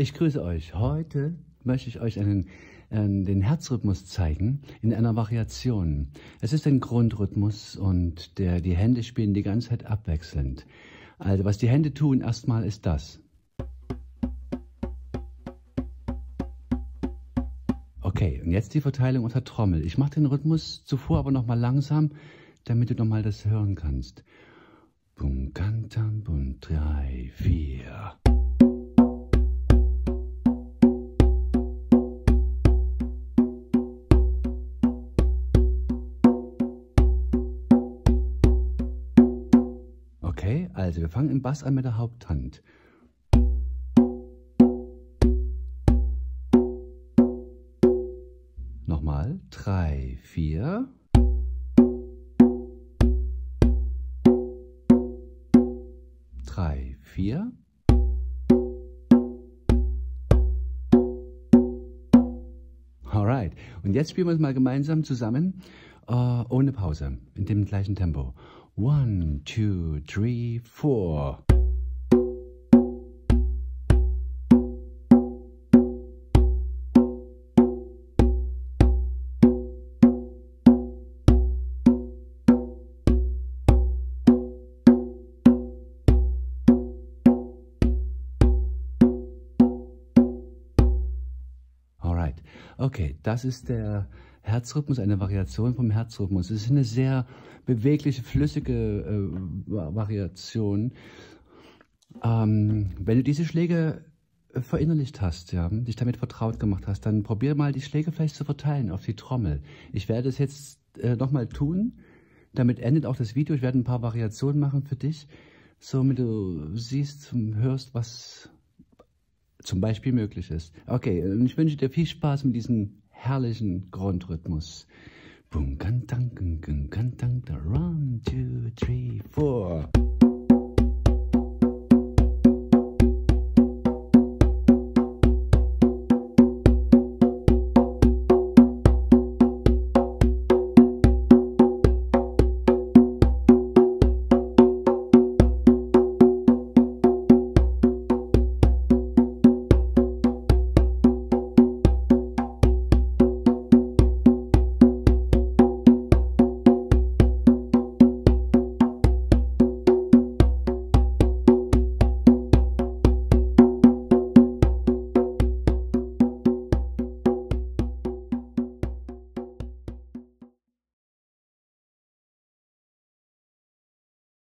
Ich grüße euch. Heute möchte ich euch den Herzrhythmus zeigen in einer Variation. Es ist ein Grundrhythmus und die Hände spielen die ganze Zeit abwechselnd. Also was die Hände tun erstmal ist das. Okay, und jetzt die Verteilung unter Trommel. Ich mache den Rhythmus zuvor aber nochmal langsam, damit du nochmal das hören kannst. Bum, kantam, bum, 3, 4. Okay, also wir fangen im Bass an mit der Haupthand. Nochmal, 3, 4. Drei, 4. Alright, und jetzt spielen wir es mal gemeinsam zusammen, ohne Pause, in dem gleichen Tempo. 1, 2, 3, 4. Alright, okay, das ist der Herzrhythmus, eine Variation vom Herzrhythmus. Es ist eine sehr bewegliche, flüssige Variation. Wenn du diese Schläge verinnerlicht hast, ja, dich damit vertraut gemacht hast, dann probier mal die Schläge vielleicht zu verteilen auf die Trommel. Ich werde es jetzt nochmal tun. Damit endet auch das Video. Ich werde ein paar Variationen machen für dich, somit du siehst und hörst, was zum Beispiel möglich ist. Okay, ich wünsche dir viel Spaß mit diesem herrlichen Grundrhythmus. Bum, kan, tang, 1, 2, 3, 4.